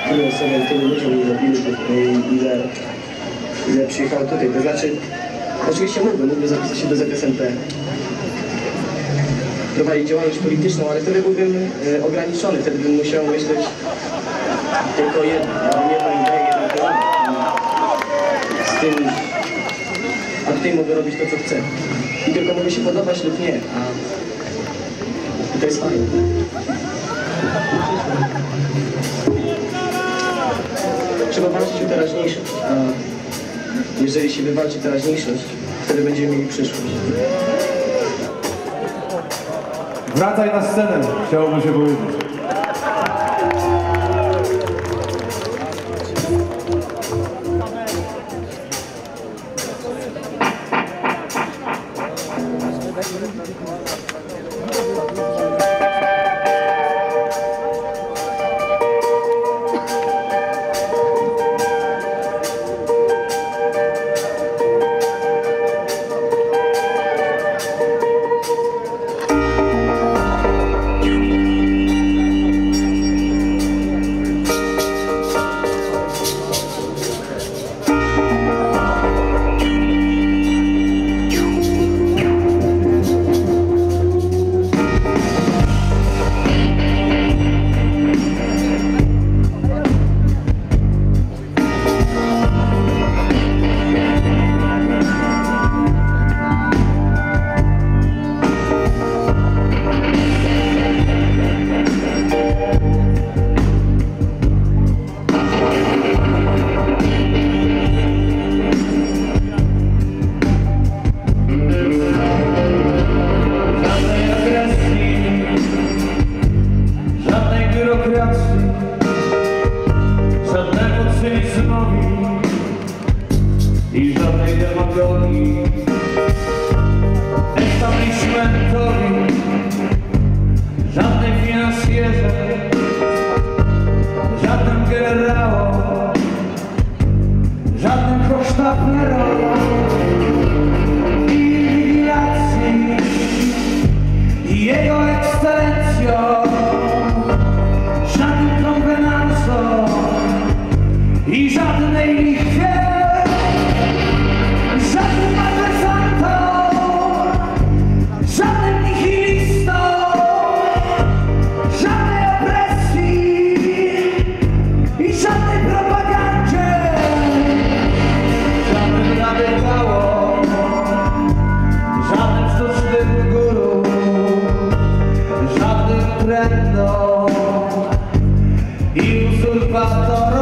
tylu ludziom, ile przyjechało tutaj. To znaczy, oczywiście mógłbym zapisać się do ZSMP, prowadzić działalność polityczną, ale wtedy byłbym ograniczony, wtedy bym musiał myśleć tylko jedno. Ja mam jedną ideę, jeden plan. Z tym, a tutaj mogę robić to, co chcę. I tylko mogę się podobać lub nie. I to jest fajne. Trzeba walczyć o teraźniejszość, a jeżeli się wywalczy teraźniejszość, wtedy będziemy mieli przyszłość. Wracaj na scenę, chciałoby się powiedzieć. Żadnemu cynizmowi i żadnej demagogii, establishmentowi, żadnej finansjerze, żadnym generałom, żadnym hochsztaplerom i inwigilacji i jego ekscelencją. I żadnej lichwie, żadnym malwersantom, żadnym nihilistom, żadnej opresji i żadnej propagandzie, żadnym radykałom, żadnym sztucznym guru, żadnym trendom i uzurpatorom.